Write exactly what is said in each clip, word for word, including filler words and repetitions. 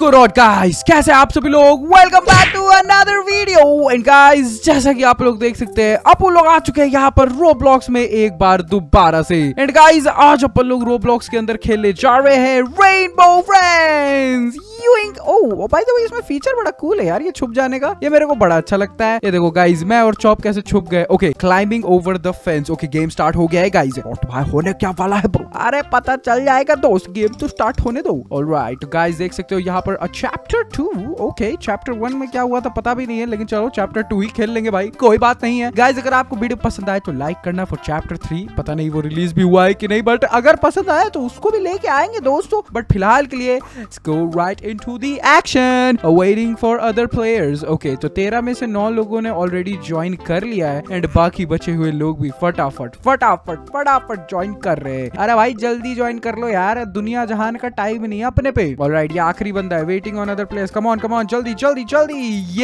सो rot guys, कैसे आप सभी लोग। Welcome back to another video. And guys, जैसा कि आप लोग देख सकते हैं, अपन लोग आ चुके हैं यहाँ पर रोब्लॉक्स में एक बार दोबारा से। एंड गाइस, आज अपन लोग रोब्लॉक्स के अंदर खेलने जा रहे हैं rainbow friends. Oh by the way, इसमें फीचर बड़ा कूल है यार, ये छुप जाने का, ये मेरे को बड़ा अच्छा लगता है। ये देखो गाइस, मैं और चॉप कैसे छुप गए। Okay, climbing over the fence. Okay, game start हो गया है गाइस। और भाई होने क्या वाला है ब्रो, अरे पता चल जाएगा दोस्त, गेम तो स्टार्ट होने दो। ऑलराइट गाइस, देख सकते हो यहाँ पर chapter two. Okay, chapter one में क्या हुआ था पता भी नहीं है, लेकिन चलो चैप्टर टू ही खेल लेंगे भाई, कोई बात नहीं है। गाइस, अगर आपको वीडियो पसंद आए तो लाइक करना फॉर चैप्टर थ्री। पता नहीं वो रिलीज भी हुआ है कि नहीं, बट अगर पसंद आया तो उसको भी लेके आएंगे दोस्तों। बट फिलहाल के लिए go right into the action, waiting for other players. Okay, तो तेरह में से नौ लोगों ने ऑलरेडी ज्वाइन कर लिया है एंड बाकी बचे हुए लोग भी फटाफट फटाफट फटाफट ज्वाइन कर रहे हैं। अरे भाई जल्दी ज्वाइन कर लो यार, दुनिया जहान का टाइम नहीं है अपने पे। ऑलराइट, ये आखिरी बंदा है, waiting on other players. Come on come on, जल्दी जल्दी जल्दी।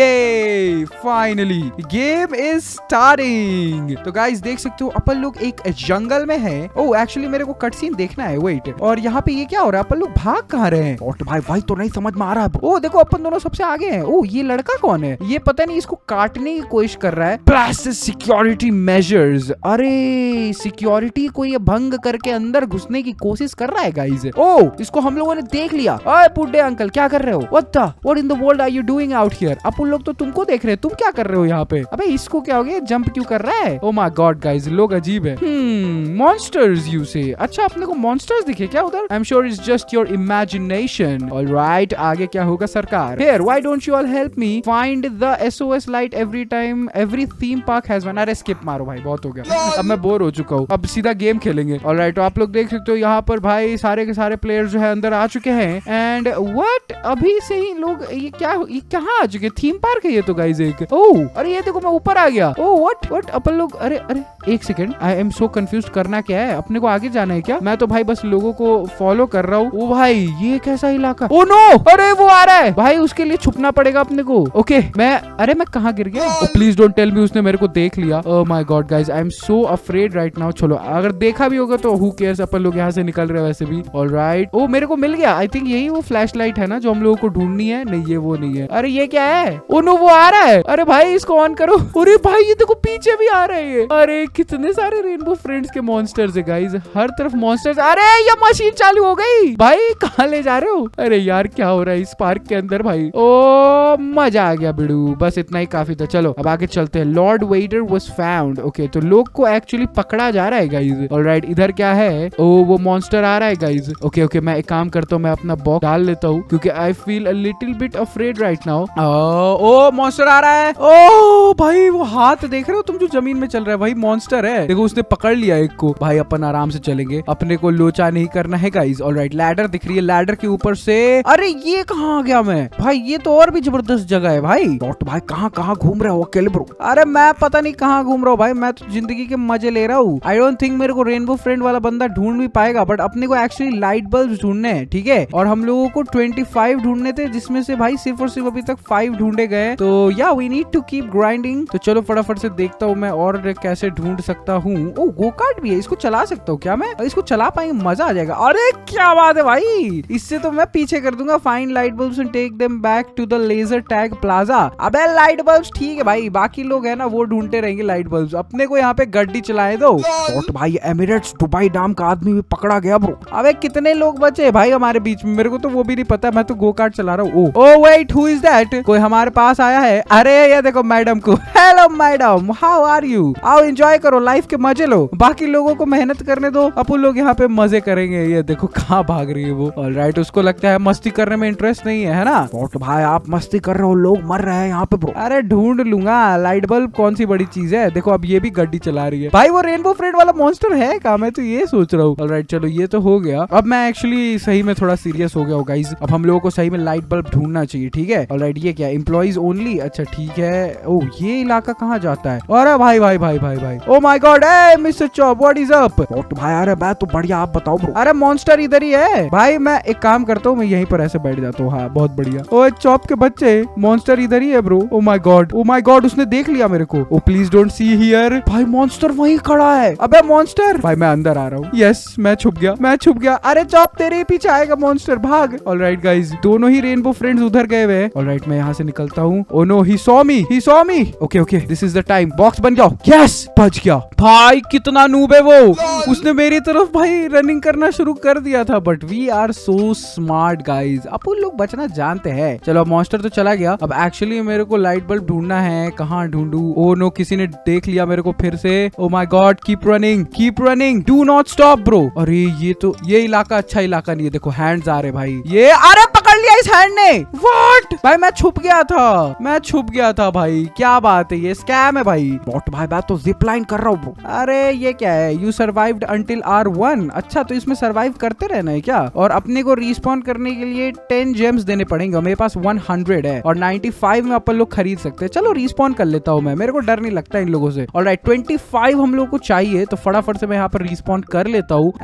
ये फाइनली गेम इज स्टार्टिंग। तो गाइस देख सकते हो अपन लोग एक जंगल में है। ओह एक्चुअली मेरे को कट सीन देखना है, वेट। और यहाँ पे ये क्या हो रहा है, अपन लोग भाग कहाँ रहे हैं? और भाई भाई तो नहीं समझ में आ रहा है। ओ देखो, अपन दोनों सबसे आगे हैं। ओ ये लड़का कौन है? ये पता नहीं, इसको काटने की कोशिश कर रहा है। Plus security measures. अरे सिक्योरिटी को ये भंग करके अंदर घुसने की कोशिश कर रहा है गाइस। ओ इसको हम लोगों ने देख लिया। ओए बुड्ढे अंकल, क्या कर रहे हो? What the what in the world are you doing out here? अपन लोग तो तुमको देख रहे हैं, तुम क्या कर रहे हो यहाँ पे? अबे इसको क्या हो गया, जंप क्यों कर रहा है? ओ माय गॉड गाइस, लोग अजीब है। हम्म मॉन्स्टर्स यू से। अच्छा, अपने को मॉन्स्टर्स दिखे क्या उधर? I am sure it's just your imagination. Alright, आगे क्या होगा सरकार? Here why don't you all help me find the SOS light every time every theme park has one. अरे स्किप मारो भाई, बहुत हो गया, अब मैं बोर हो चुका हूँ, अब सीधा गेम खेलेंगे। ऑलराइट, तो आप लोग देख सकते हो यहाँ पर भाई सारे के सारे प्लेयर्स जो है अंदर आ चुके हैं। एंड व्हाट, अभी से ही लोग, ये क्या ये कहाँ आ चुके? थीम पार्क है ये तो गाइस एक। ओह अरे ये देखो, मैं ऊपर आ गया। ओह व्हाट व्हाट, अपन लोग, अरे अरे एक second, I am so confuse, करना क्या है? अपने को आगे जाना है क्या? मैं तो भाई बस लोगों को फॉलो कर रहा हूँ। ओ भाई ये कैसा इलाका? ओ नो, अरे वो आ रहा है भाई, उसके लिए छुपना पड़ेगा अपने को। ओके मैं, अरे मैं कहाँ गिर गया? प्लीज डोंट टेल मी उसने मेरे को देख लिया। Oh my god guys, I am so afraid right now. चलो अगर देखा भी होगा तो हु केयर्स, अपन लोग यहाँ से निकल रहे हैं वैसे भी। ऑलराइट, ओ मेरे को मिल गया। आई थिंक यही वो फ्लैश लाइट है ना जो हम लोगों को ढूंढनी है। नहीं ये वो नहीं है। अरे ये क्या है? ओ नो, वो आ रहा है। अरे भाई इसको ऑन करो। अरे भाई ये देखो पीछे भी आ रहे हैं। अरे कितने सारे रेनबो फ्रेंड्स के मॉन्स्टर्स है गाइस, हर तरफ मॉन्स्टर्स। अरे ये मशीन चालू हो गई भाई, कहाँ ले जा रहे हो? अरे यार क्या हो रहा है इस पार्क के अंदर भाई? ओ मजा आ गया बिड़ू, बस इतना ही काफी था। चलो अब आगे चलते हैं। Lord Vader was found. Okay, तो लोग को एक्चुअली पकड़ा जा रहा है गाइस। ऑलराइट, इधर क्या है? ओ वो मॉन्स्टर आ रहा है गाइस। ओके ओके, मैं एक काम करता हूँ, मैं अपना बॉक्स डाल लेता हूँ क्योंकि I feel a little bit afraid right now. Oh monster आ रहा है। ओ भाई वो हाथ देख रहे हो तुम जो जमीन में चल रहा है, भाई मॉन्स्टर है। देखो उसने पकड़ लिया एक को। भाई अपन आराम से चलेंगे, अपने को लोचा नहीं करना है गाइस। ऑलराइट, लैडर दिख रही है, लैडर के ऊपर से। अरे ये कहाँ आ गया मैं? भाई ये तो और भी जबरदस्त जगह है भाई। डॉट भाई कहाँ कहाँ घूम रहे हो अकेले ब्रो? अरे मैं पता नहीं कहाँ घूम रहा हूँ भाई, मैं तो जिंदगी के मजे ले रहा हूँ। आई डोंट थिंक मेरे को रेनबो फ्रेंड वाला बंदा ढूंढ भी पाएगा, बट अपने को एक्चुअली लाइट बल्ब ढूंढने हैं, ठीक है? और हम लोगों को पच्चीस ढूंढने थे, जिसमें से भाई सिर्फ और सिर्फ अभी तक फाइव ढूंढे गए। तो या we need to keep grinding. तो चलो फटाफट से देखता हूँ मैं और कैसे ढूंढ सकता हूँ। ओ गो कार्ट भी है, इसको चला सकता हूँ क्या मैं? इसको चला पाएंगे, मजा आ जाएगा। अरे क्या बात है भाई, इससे तो मैं पीछे कर दूंगा। Find light bulbs and take them back to the laser tag plaza. अबे लाइट बल्ब्स ठीक है भाई, बाकी लोग है ना वो ढूंढते रहेंगे लाइट बल्ब्स, अपने को यहाँ पे गड्डी चलाए दो। और भाई एमिरेट्स दुबई नाम का आदमी भी पकड़ा गया ब्रो। अबे कितने लोग बचे भाई हमारे बीच में? मेरे को तो वो भी नहीं पता, मैं तो गो कार्ट चला रहा हूँ। Oh wait, who is that? कोई हमारे पास आया है? अरे ये देखो मैडम को। Hello madam, how are you? आओ एंजॉय करो, लाइफ के मजे लो, बाकी लोगों को मेहनत करने दो, अपन लोग यहाँ पे मजे करेंगे। ये देखो कहाँ भाग रही है वो। ऑलराइट, उसको लगता है मस्ती करने में इंटरेस्ट नहीं है, है ना? तो भाई आप मस्ती कर रहे हो, लोग मर रहे हैं यहाँ पे ब्रो। अरे ढूंढ लूंगा, लाइट बल्ब कौन सी बड़ी चीज है। देखो अब ये भी गड्डी चला रही है। भाई वो रेनबो फ्रेंड वाला मॉन्स्टर है क्या? मैं तो ये सोच रहा हूँ। ऑलराइट चलो ये तो हो गया। अब मैं एक्चुअली सही में थोड़ा सीरियस हो गया हूँ गाइस, अब हम लोगों को सही में लाइट बल्ब ढूंढना चाहिए, ठीक है? ऑलराइट, ये क्या एम्प्लॉइज ओनली? अच्छा ठीक है। ओ ये इलाका कहाँ जाता है? अरे भाई भाई भाई भाई भाई, ओ माय गॉड, ए mister chop, what is up? भाई अरे मैं तो बढ़िया, आप बताओ ब्रो। अरे मॉन्स्टर इधर ही है भाई। मैं एक काम करता हूँ, मैं यहीं पर ऐसे बैठ बैठ जाता हूँ। हाँ बहुत बढ़िया। ओ चॉप के बच्चे, मॉन्स्टर इधर ही है bro. Oh my god, oh my god, उसने देख लिया मेरे को। Oh please don't see here. भाई मॉन्स्टर वहीं खड़ा है। अबे मॉन्स्टर, भाई मैं अंदर आ रहा हूँ। यस मैं छुप गया, मैं छुप गया। अरे चॉप तेरे ही पीछे आएगा मॉन्स्टर, भाग। ऑलराइट गाइस, दोनों ही रेनबो फ्रेंड्स उधर गए हुए हैं। ऑलराइट मैं यहाँ से निकलता हूँ। Oh no, he saw me, he saw me. Okay okay, this is the time. Box बन जाओ। यस बच गया। भाई कितना नूब है वो, उसने मेरी तरफ भाई रनिंग करना शुरू कर दिया था। But we are so smart guys, अपन लोग बचना जानते हैं। चलो अब मॉन्स्टर तो चला गया। अब एक्चुअली मेरे को लाइट बल्ब ढूंढना है। कहाँ ढूंढू? ओ नो, किसी ने देख लिया मेरे को फिर से। Oh my god, keep running, keep running, do not stop bro. अरे ये तो ये इलाका अच्छा इलाका नहीं है। देखो हैंड्स आ रहे भाई। ये अरे पकड़ लिया इस हैंड ने। व्हाट भाई, मैं छुप गया था, मैं छुप गया था भाई। क्या बात है, ये स्कैम है भाई। बॉट भाई मैं तो जिप लाइन कर रहा हूँ। अरे ये क्या है? You survived until R one. अच्छा तो इसमें सर्वाइव करते रहना है क्या? और अपने को रिस्पॉन करने के लिए टेन जेम्स देने पड़ेंगे। मेरे पास वन हंड्रेड है और नाइन्टी फाइव में अपन लोग खरीद सकते हैं। चलो रिस्पॉन कर लेता हूँ मैं, मेरे को डर नहीं लगता इन लोगों से। ऑलराइट ट्वेंटी फाइव हम लोग को चाहिए तो फटाफट से मैं यहाँ पर रिस्पॉन कर लेता हूँ।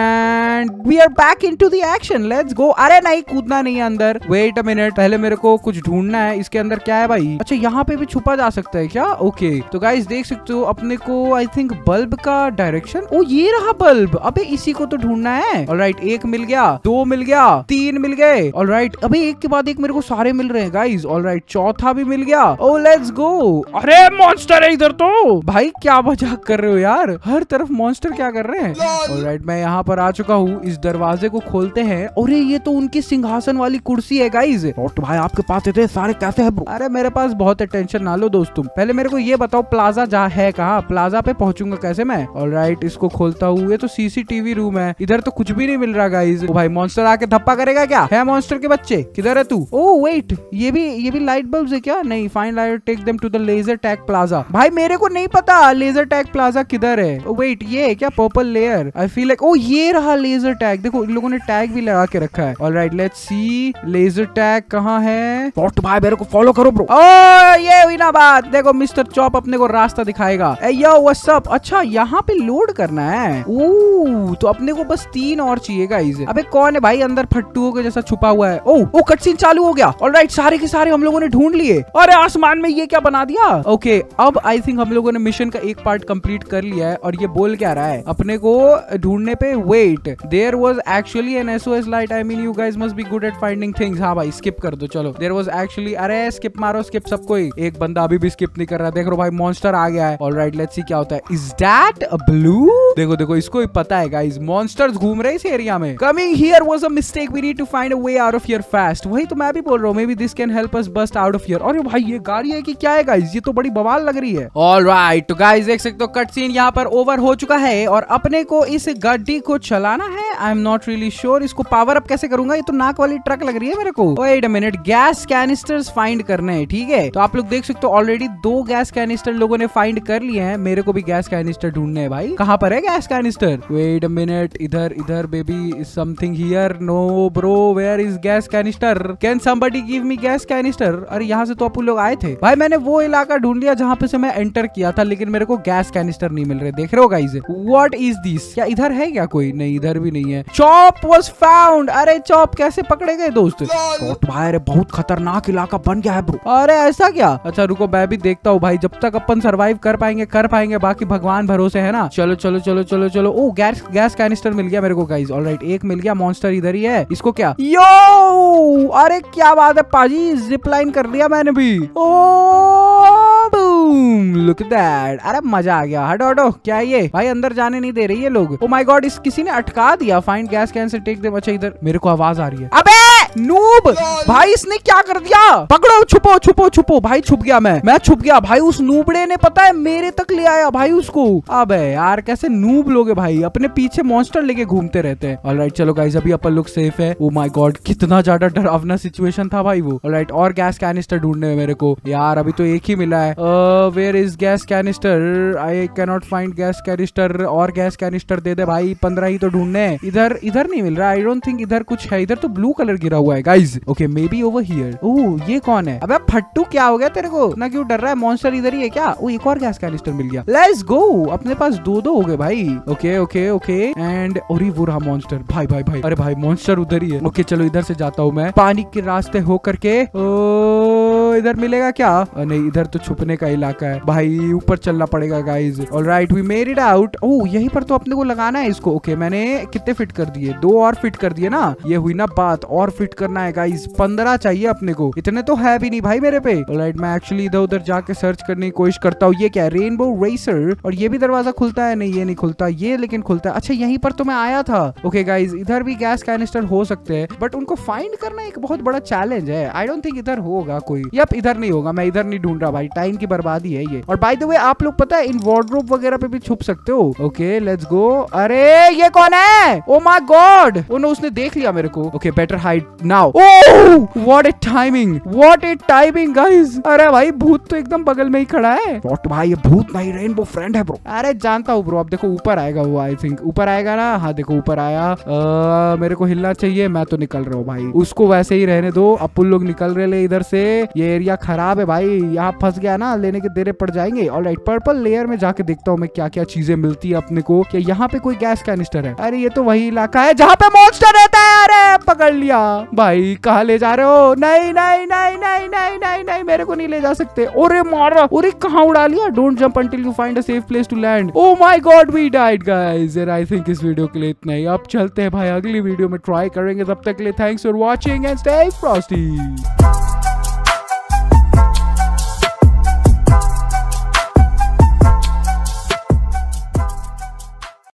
And we are back into the action, let's go. अरे नहीं, कूदना नहीं है अंदर। वेट अ मिनट, पहले मेरे को कुछ ढूंढना है। इसके अंदर क्या है भाई? अच्छा यहाँ पे भी छुपा जा सकता है क्या? ओके तो गाइस देख सकते हो अपने को आई थिंक बल्ब का डायरेक्शन। ओ ये रहा बल्ब। अबे इसी को तो ढूंढना है। ऑलराइट एक मिल गया, दो मिल गया, तीन मिल गए। ऑलराइट अबे एक के बाद एक मेरे को सारे मिल रहे हैं गाइस। ऑलराइट चौथा भी मिल गया। Oh let's go. अरे मॉन्स्टर है इधर तो। भाई क्या मजाक कर रहे हो यार, हर तरफ मॉन्स्टर क्या कर रहे हैं। ऑलराइट मैं यहाँ पर आ चुका हूँ। इस दरवाजे को खोलते हैं। अरे ये तो उनकी सिंहासन वाली कुर्सी है गाइस। और तो भाई आपके पास इतने सारे कैसे है ब्रो? अरे मेरे पास बहुत है, टेंशन ना लो दोस्त। तुम पहले मेरे को ये बताओ प्लाजा जहाँ है कहाँ? प्लाजा पे पहुंचूंगा कैसे मैं? ऑलराइट इसको खोलता हूँ। ये तो सीसीटीवी रूम है, इधर तो कुछ भी नहीं मिल रहा गाइस। ओ भाई मॉन्स्टर आके धप्पा करेगा क्या? है मॉन्स्टर के बच्चे, किधर है तू? ओ वेट, ये भी ये भी लाइट बल्ब्स है क्या? नहीं, fine light, take them to the laser tag plaza. भाई मेरे को नहीं पता लेजर टैग प्लाजा किधर है। ओ वेट ये है क्या purple layer? I feel like oh ये रहा लेजर टैग। देखो इन लोगों ने टैग भी लगा के रखा है। Alright let's see laser tag कहाँ है। बॉट भाई मेरे को फॉलो करो ब्रो। ओ ये हुई ना बात। देखो मिस्टर चॉप अपने को रास्ता दिखाएगा। Ay yo what's up. अच्छा यहाँ पे लोड करना है। ओह तो अपने को बस तीन और चाहिए गाइस। अबे कौन है भाई अंदर फट्टुओं के जैसा छुपा हुआ है? ओ ओ कटसीन चालू हो गया। ऑलराइट सारे के सारे हम लोगों ने ढूंढ लिए। अरे आसमान में ये क्या बना दिया? ओके अब आई थिंक हम लोगों ने मिशन का एक पार्ट कंप्लीट कर लिया है। और ये बोल क्या रहा है अपने को ढूंढने पे? Wait there was actually an SOS light. I mean you guys must be good at finding things. हाँ भाई स्किप कर दो। चलो देयर वाज एक्चुअली, अरे स्किप मारो स्किप सबको ही। एक बंदा अभी भी स्किप नहीं कर रहा। देख रो भाई मॉन्स्टर आ गया है। ऑलराइट लेट्स सी क्या होता है। Is that a blue? देखो देखो इसको ही पता है गाइस, मॉन्स्टर्स घूम रहे इस एरिया में। Coming here was a mistake, we need to find a way out of here fast. वही तो मैं भी बोल रहा हूँ, maybe this can help us bust out of here. अरे भाई ये गाड़ी है कि क्या है गाइस? ये तो बड़ी बवाल लग रही है। ऑलराइट तो गाइस देख सकते हो कट सीन यहाँ पर ओवर हो चुका है और अपने को इस गाड़ी को चलाना है। I am not really sure इसको पावर अप कैसे करूंगा। ये तो नाक वाली ट्रक लग रही है मेरे को। Wait a minute, gas canisters find करने हैं। ठीक है तो आप लोग देख सकते हो ऑलरेडी दो गैस कैनिस्टर लोगों ने फाइंड कर लिए हैं। मेरे को भी गैस कैनिस्टर ढूंढने हैं भाई। कहाँ पर है gas canister? Wait a minute, इधर इधर baby, something here. No bro, where is gas canister? Can somebody give me gas canister? अरे यहाँ से तो अपन लोग आए थे भाई। मैंने वो इलाका ढूंढ लिया जहाँ पे से मैं एंटर किया था, लेकिन मेरे को गैस कैनिस्टर नहीं मिल रहे। देख रहे हो गाइस? What is this? क्या इधर है क्या कोई? नहीं इधर भी नहीं है। Chop was found. अरे चॉप कैसे पकड़े गए दोस्त? भाई अरे बहुत खतरनाक इलाका बन गया है ब्रो। अरे ऐसा क्या? अच्छा रुको मैं भी देखता हूँ भाई, जब तक अपन सर्वाइव कर पाएंगे कर पाएंगे, बाकी भगवान भरोसे है ना। चलो चलो चलो चलो चलो। ओ गैस गैस कैनिस्टर मिल गया मेरे को गाइस। ऑलराइट एक मिल गया। मॉन्स्टर इधर ही है। इसको क्या? यो अरे क्या बात है पाजी, जिप लाइन कर लिया मैंने भी। Oh boom, look at that. अरे मजा आ गया। हटो हटो, क्या है ये भाई? अंदर जाने नहीं दे रही है लोग। ओ माय गॉड, इस किसी ने अटका दिया। फाइंड गैस कैन से टेक देम। अच्छा इधर मेरे को आवाज आ रही है। अबे नूब भाई इसने क्या कर दिया? पकड़ो, छुपो छुपो छुपो। भाई छुप गया मैं मैं छुप गया भाई। उस नूबड़े ने पता है मेरे तक ले आया भाई उसको। अबे यार कैसे नूब लोगे भाई, अपने पीछे मॉन्स्टर लेके घूमते रहते हैं। ऑलराइट चलो गाइस अभी अपन लोग सेफ है। ओ माय गॉड कितना ज्यादा डरावना सिचुएशन था भाई वो। ऑलराइट और गैस कैनिस्टर ढूंढने में मेरे को यार अभी तो एक ही मिला है। Where is gas canister? I can not find gas canister. और गैस कैनिस्टर दे दे भाई, पंद्रह ही तो ढूंढने। इधर इधर नहीं मिल रहा। आई डोंट थिंक इधर कुछ है। इधर तो ब्लू कलर गिरा हुआ हुआ है guys. Okay maybe over here हियर। ओह ये कौन है? अबे फट्टू क्या हो गया तेरे को? ना क्यों डर रहा है? मॉन्स्टर इधर ही है क्या? ओ एक और गैस कैनिस्टर मिल गया। लेट्स गो, अपने पास दो दो हो गए भाई। ओके ओके ओके एंड और वो रहा मॉन्स्टर। भाई भाई भाई, अरे भाई मॉन्स्टर उधर ही है। ओके चलो इधर से जाता हूँ मैं, पानी के रास्ते हो करके। ओ इधर मिलेगा क्या? नहीं इधर तो छुपने का इलाका है भाई, ऊपर चलना पड़ेगा guys. Alright we made it out. ओह यहीं पर तो अपने को लगाना है इसको। ओके मैंने कितने फिट कर दिए? दो और फिट कर दिए ना, ये हुई ना बात। और फिट करना है गाइज, पंद्रह चाहिए अपने को, इतने तो है भी नहीं भाई मेरे पे। ऑलराइट मैं एक्चुअली इधर उधर जाके सर्च करने की कोशिश करता हूँ। ये क्या है? Rainbow racer. और ये भी दरवाजा खुलता है? नहीं ये नहीं खुलता, ये लेकिन खुलता है। अच्छा यहीं पर तो मैं आया था। ओके गाइज इधर भी गैस कैनिस्टर हो सकते हैं, बट उनको फाइंड करना एक बहुत बड़ा चैलेंज है। आई डोंट थिंक इधर होगा कोई। यप इधर नहीं होगा, मैं इधर नहीं ढूंढ रहा भाई, टाइम की बर्बादी है ये। और बाय द वे आप लोग पता है इन वार्डरोब वगैरह पे भी छुप सकते हो। Okay let's go. अरे ये कौन है? Oh my god, oh no उसने देख लिया मेरे को। Okay better hide now. Oh what a timing, what a timing guys. अरे भाई भूत तो एकदम बगल में ही खड़ा है। व्हाट भाई, ये भूत नहीं रेनबो फ्रेंड है ब्रो। अरे जानता हूँ ब्रो। अब देखो ऊपर आएगा वो, आई थिंक ऊपर आएगा ना। हाँ देखो ऊपर आया। आ, मेरे को हिलना चाहिए, मैं तो निकल रहा हूँ भाई। उसको वैसे ही रहने दो, अपुन लोग निकल रहे ले इधर से। ये एरिया खराब है भाई, यहाँ फंस गया ना, लेने के देरे पड़ जाएंगे। ऑलराइट पर्पल लेयर में जाके देखता हूँ मैं क्या क्या चीजें मिलती है अपने को। क्या यहाँ पे कोई गैस कैनिस्टर है? अरे ये तो वही इलाका है जहाँ पे मॉन्स्टर रहता है। अरे पकड़ लिया भाई, कहाँ ले जा रहे हो? नहीं नहीं नहीं नहीं नहीं नहीं नहीं, मेरे को नहीं ले जा सकते। ओरे मारा, ओरे कहाँ उड़ा लिया? Don't jump until you find a safe place to land. Oh my god we died guys. And I think इस वीडियो के लिए इतना ही। अब चलते हैं भाई, अगली वीडियो में ट्राई करेंगे। तब तक के लिए thanks for watching and stay Frosty.